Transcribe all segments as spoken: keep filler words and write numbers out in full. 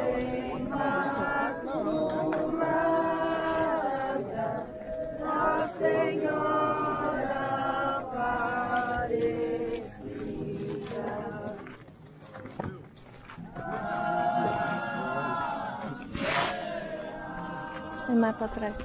E mais para trás.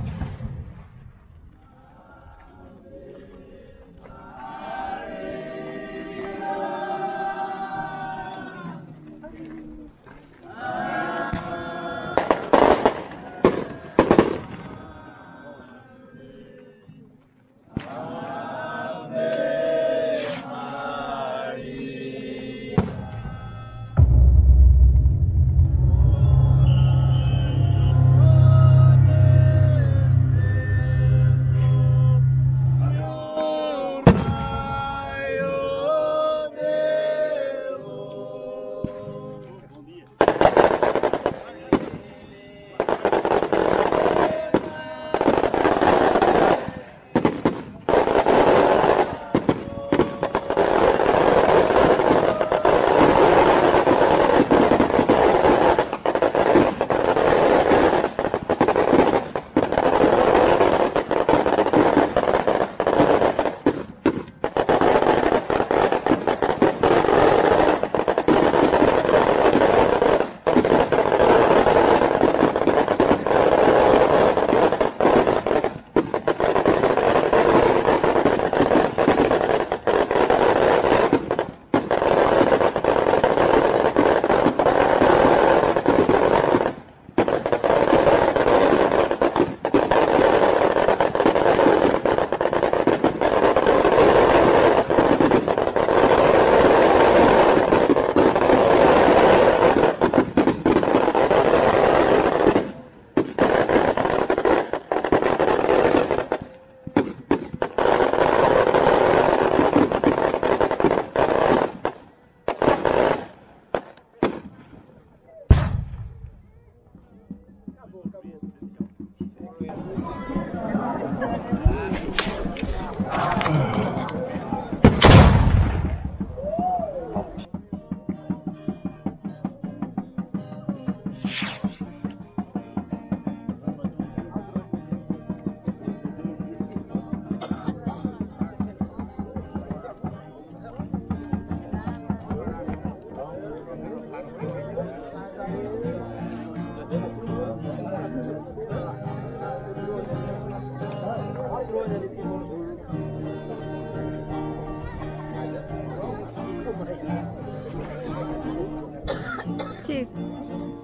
Chico.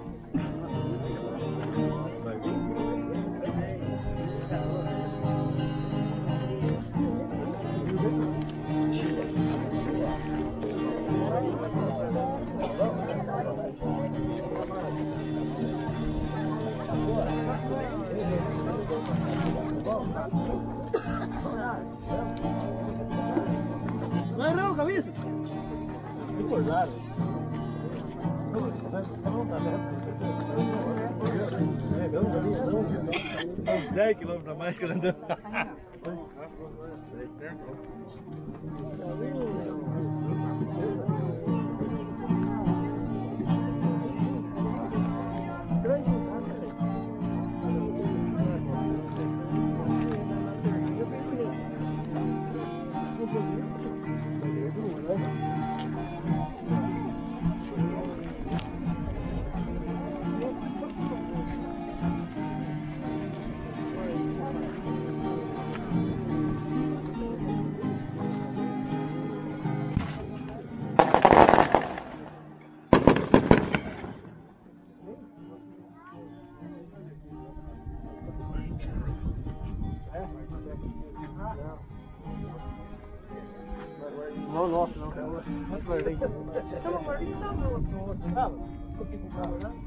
Não, não, cabeça! Se acordar. dez quilômetros a mais que eu andando. Não, nossa, não. Não guardei. Eu guardei não, meu. Tava? Porque com o carro, né?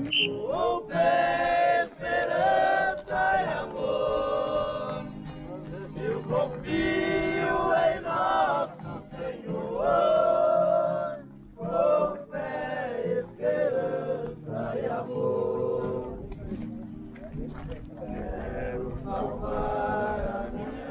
Com fé, esperança e amor, eu confio em nosso Senhor. Com fé, esperança e amor, quero salvar a minha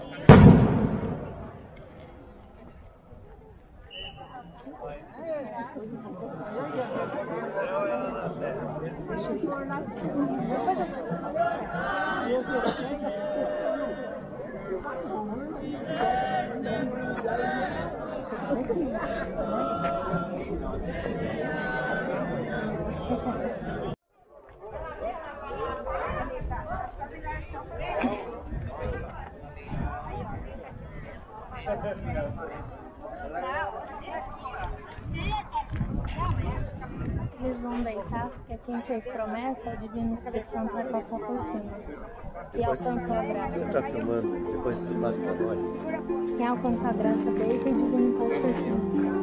Eles vão deitar, porque quem fez promessa, o Divino Espírito Santo vai passar por cima. E alcançou a graça. Você tá filmando, depois tu passa pra nós. Quem alcança a graça deita e o Divino pôs por cima.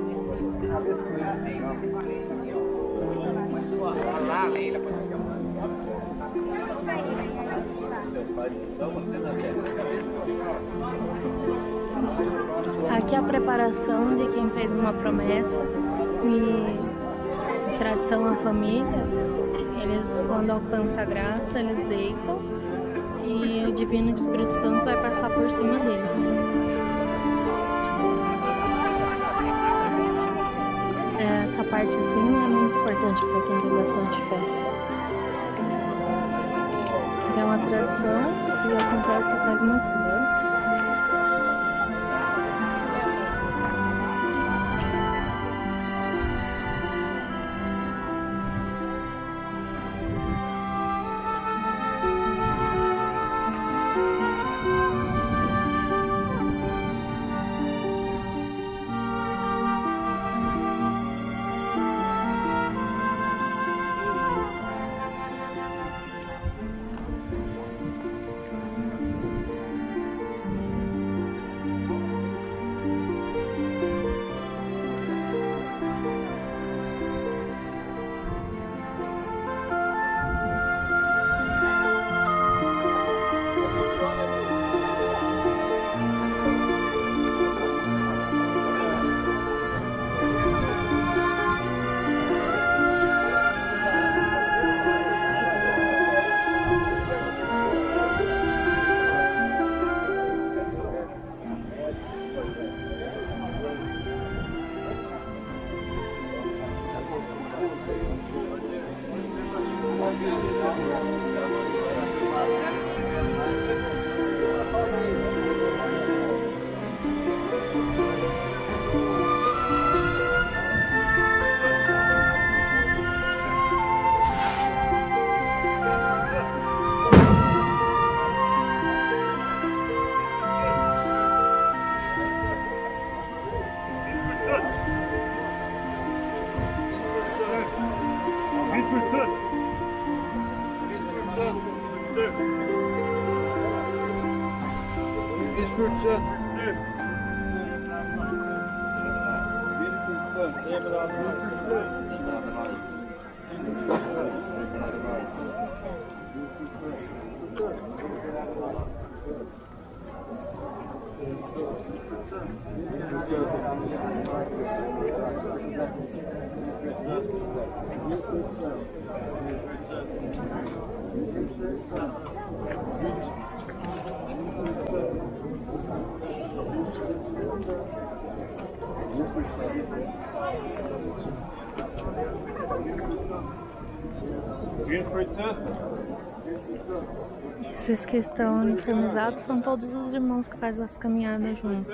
Aqui é a preparação de quem fez uma promessa e tradição à família. Eles, quando alcançam a graça, eles deitam e o Divino Espírito Santo vai passar por cima deles. Essa partezinha é muito importante para quem tem bastante fé. É uma tradição que acontece faz muitos anos. Esses que estão uniformizados são todos os irmãos que fazem as caminhadas juntos.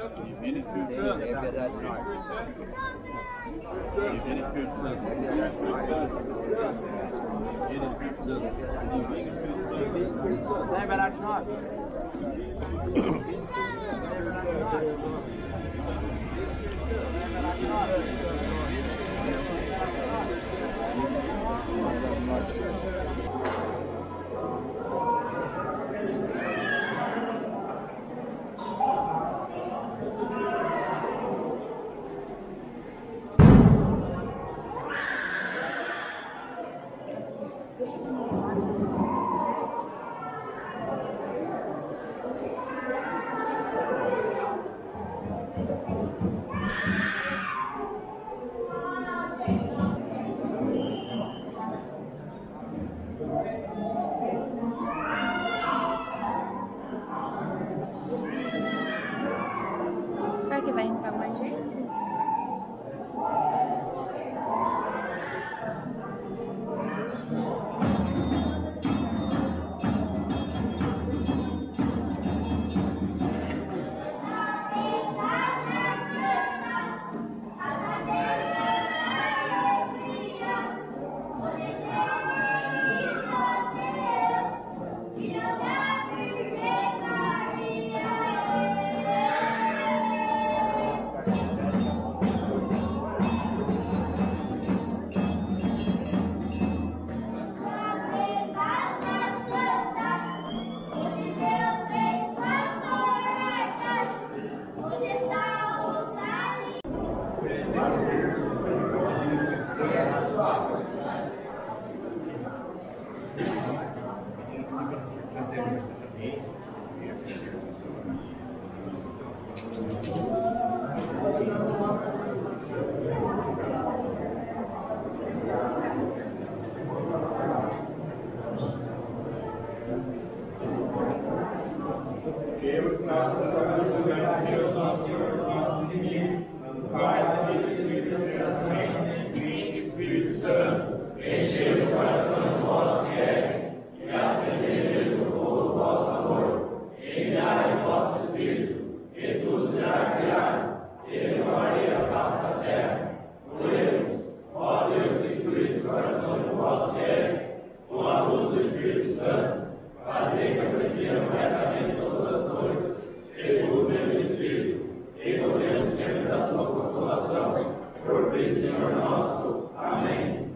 Será que vai entrar mais gente? Deus, nossa saúde, Deus, nosso Senhor, nossos inimigos, Pai, Filho e Espírito Santo, vem, Espírito Santo, enchei os corações dos vossos fiéis e acendei o fogo do vosso amor. Enviai o vosso Espírito, e tudo será criado, e renovarei a face da terra. Oremos, ó Deus, que instruís o coração dos vossos fiéis, com a luz do Espírito Santo, fazei que apreciemos retamente todas as coisas, segundo o mesmo Espírito, e gozemos sempre da sua consolação. Por Cristo Senhor nosso. Amém.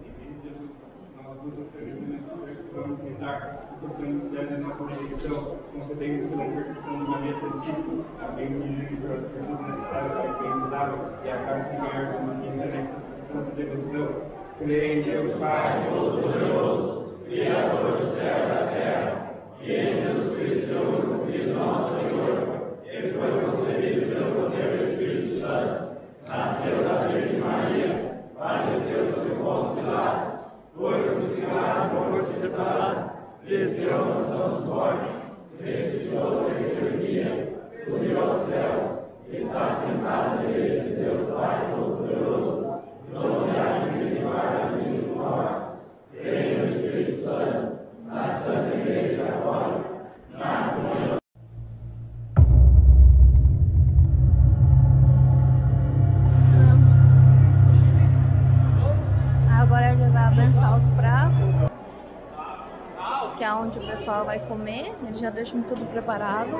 Nós vos oferecemos neste pão de rezar, porque o mistério da nossa redenção, concedendo pela intercessão de Maria Santíssima, a bem unida e pelas virtudes necessárias para que nos dava, e a graça de ganhar como quinta nessa santa devoção. Creio em Deus Pai Todo-Poderoso, Criador do céu e da terra, e em Jesus Cristo, seu único Filho, nosso Senhor, ele foi concebido pelo poder do Espírito Santo, nasceu da Virgem Maria, padeceu sob Pôncio Pilatos, foi crucificado, morto e sepultado, desceu à mansão dos mortos, ressuscitou no terceiro dia, subiu aos céus, está sentado à direita de Deus Pai Todo-Poderoso, nomeado em misericórdia dos mortos. Creio no Espírito Santo, na Santa Igreja Católica, na comunhão. Agora ele vai abençoar os pratos, que é onde o pessoal vai comer. Eles já deixam tudo preparado.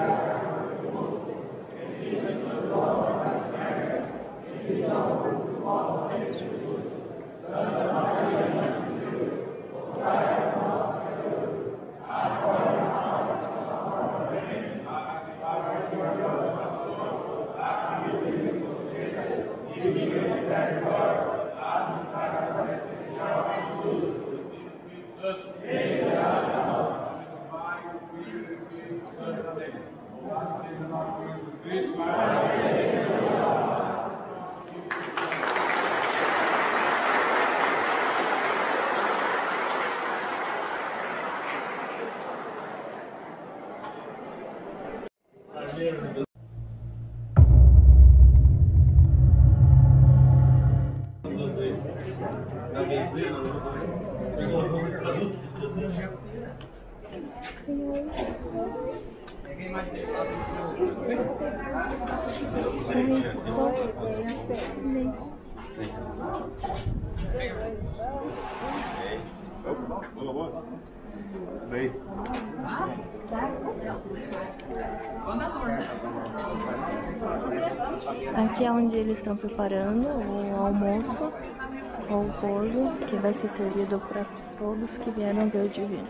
Aqui é onde eles estão preparando o almoço ou o pouso que vai ser servido para todos que vieram ver o divino.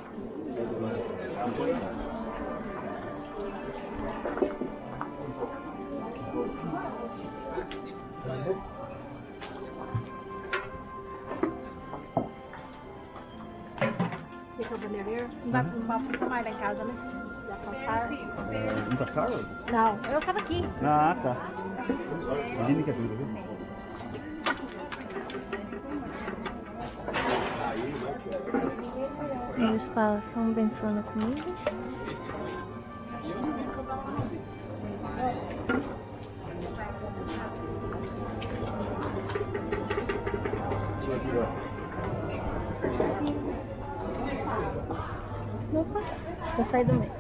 Esse é o bandeirão? Não vai, não vai passar mais lá em casa, né? Já passaram? É, não passaram? Não, eu tava aqui. Ah, tá. Imagina que é tudo, viu? Eles passam abençoando a comida. Opa, vou sair do meio.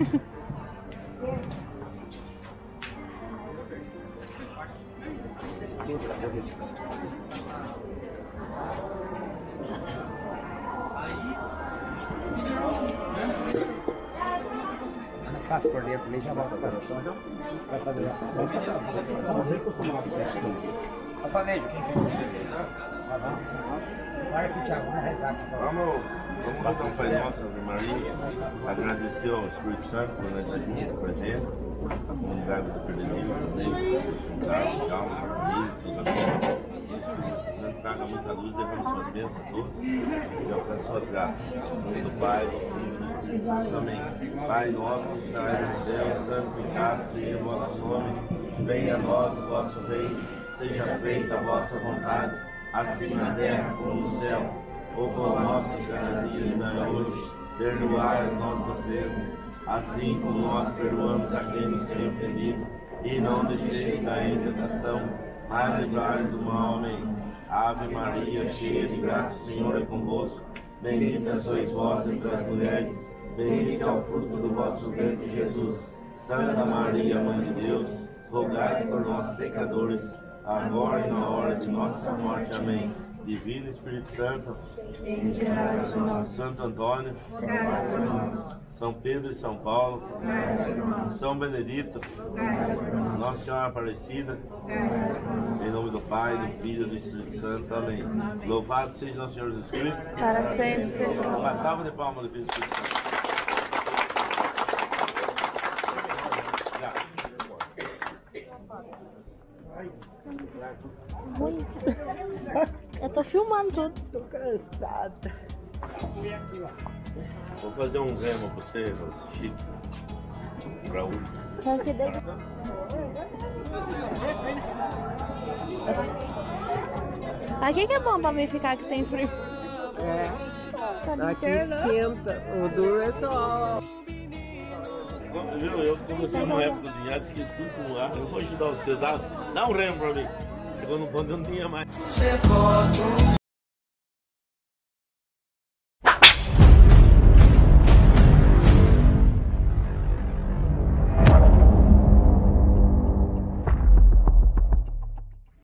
Passa por dentro ali e já volta para o chão. Vai fazer essa. Vamos passar. Vamos ver acostumado com isso. Alfanejo. Vai aqui, Thiago. Vamos rezar. Vamos, vamos botar um Pai Nosso, Ave Maria, agradecer ao Espírito Santo por nós estar juntos com a gente, comunidade do Perdelinho, vocês, calma, sua família, seus amigos. Santo traga muita luz, derrame suas bênçãos a todos e alcance suas graças. Em nome do Pai, do Filho e do Espírito Santo. Amém. Pai nosso que estás no céu, santificado seja o vosso nome, venha a nós o vosso reino, seja feita a vossa vontade, assim na terra como no céu. O pão nosso de cada dia nos dai hoje, perdoai as nossas ofensas, assim como nós perdoamos a quem nos tem ofendido, e não deixeis cair em tentação, mas livrai-nos do mal. Amém. Ave Maria, cheia de graça, o Senhor é convosco, bendita sois vós entre as mulheres, bendito é o fruto do vosso ventre, Jesus. Santa Maria, Mãe de Deus, rogai por nós pecadores, agora e na hora de nossa morte. Amém. Divino Espírito Santo, Santo Antônio, São Pedro e São Paulo, São Benedito, Nossa Senhora Aparecida, em nome do Pai, do Filho e do Espírito Santo. Amém. Louvado seja nosso Senhor Jesus Cristo. Para sempre. Uma salva de palmas do Filho do Espírito Santo. Ruim. Eu tô filmando tudo. Tô cansada. Vou fazer um remo pra você, Chico. Pra um. Só que daí... Aqui que é bom pra mim ficar que tem frio. É. Tá Aqui esquenta. O duro é só. Viu? Eu comecei uma época cozinhar, fiz tudo com ar. Eu vou ajudar você. Dá, dá um remo pra mim. Chegou no ponto que eu não tinha mais.